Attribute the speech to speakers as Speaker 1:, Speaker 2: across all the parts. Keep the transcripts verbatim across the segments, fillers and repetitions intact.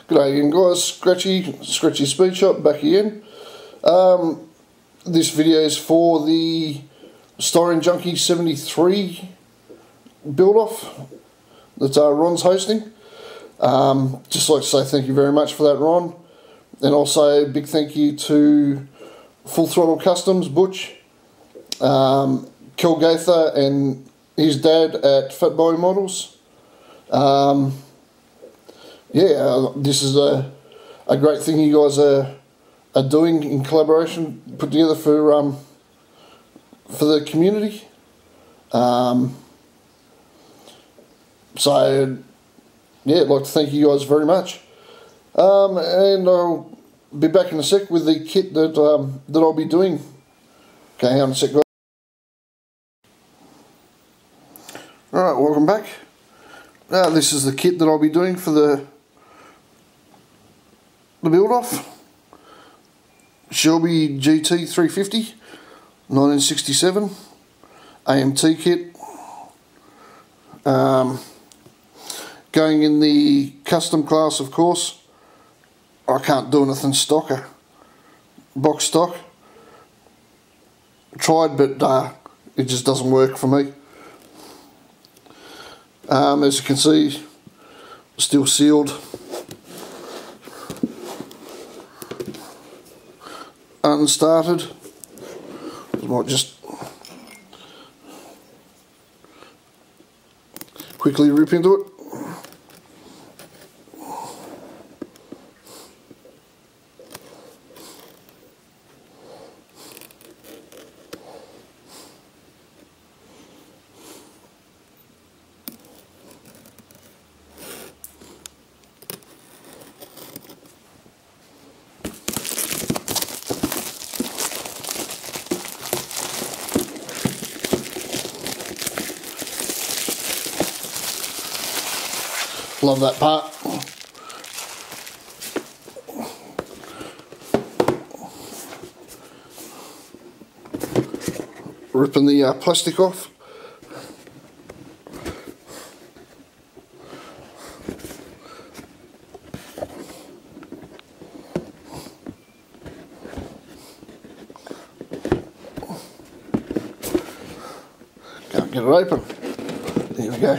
Speaker 1: G'day again guys, Scratchy, Scratchy Speed Shop back again. Um, this video is for the Styrene Junkie seventy-three build off that uh, Ron's hosting. Um, just like to say thank you very much for that, Ron, and also a big thank you to Full Throttle Customs, Butch, um, Kel Gaither and his dad at Fat Body Models. Um, yeah, uh, this is a, a great thing you guys are, are doing in collaboration, put together for um, for the community. Um, so, yeah, I'd like to thank you guys very much. Um, and I'll be back in a sec with the kit that um, that I'll be doing. Okay, hang on a sec, guys. Alright, welcome back. Now, this is the kit that I'll be doing for the the build off. Shelby G T three fifty, nineteen sixty-seven, A M T kit. Um, going in the custom class, of course. I can't do anything stocker, box stock. Tried, but uh, it just doesn't work for me. Um, as you can see, still sealed, unstarted. I might just quickly rip into it. Love that part. Ripping the uh, plastic off. Can't get it open. There we go.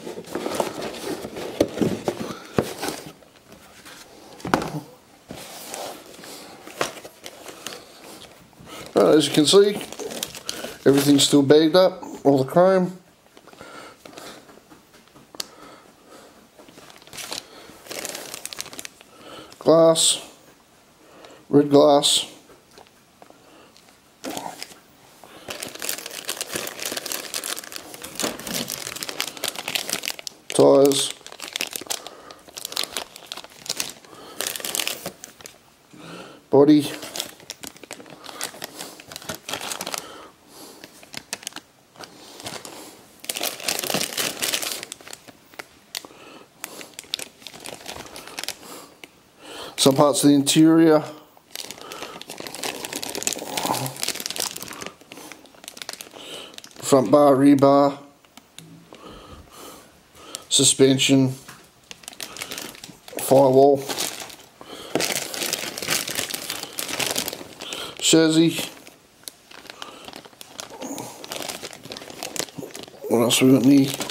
Speaker 1: Right, as you can see, everything's still bagged up, all the chrome. Glass, red glass. Tyres. Body. Some parts of the interior. Front bar, rear bar. Suspension. Firewall. Chassis. What else we got in here?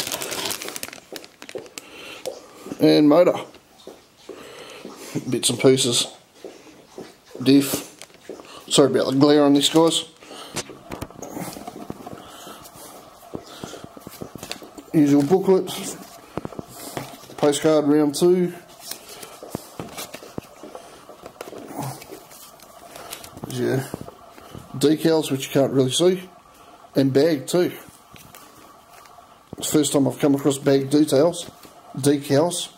Speaker 1: And motor. Bits and pieces. Diff. Sorry about the glare on this, guys. Usual booklet. Postcard round two. There's your decals, which you can't really see. And bag too. It's the first time I've come across bag details. Decals.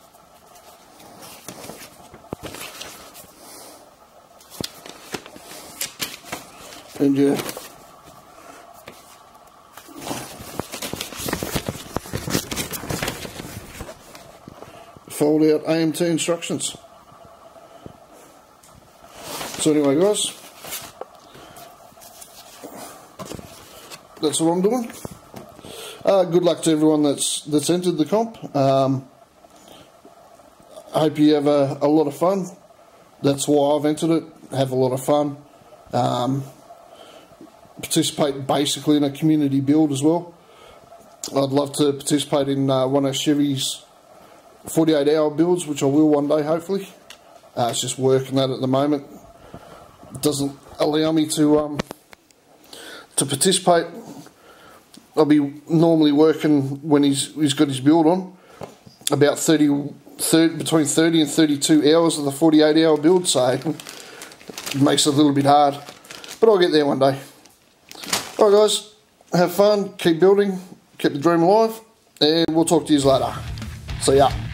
Speaker 1: And yeah, fold out A M T instructions. So anyway, guys, that's what I'm doing. Uh, good luck to everyone that's that's entered the comp. Um, I hope you have a, a lot of fun. That's why I've entered it. Have a lot of fun. Um, participate basically in a community build as well. I'd love to participate in uh, one of Chevy's forty-eight hour builds, which I will one day hopefully. Uh, it's just working that at the moment. It doesn't allow me to um, to participate. I'll be normally working when he's he's got his build on about thirty, thirty between thirty and thirty-two hours of the forty-eight hour build, so it makes it a little bit hard, but I'll get there one day. Alright guys, have fun, keep building, keep the dream alive, and we'll talk to you later. See ya.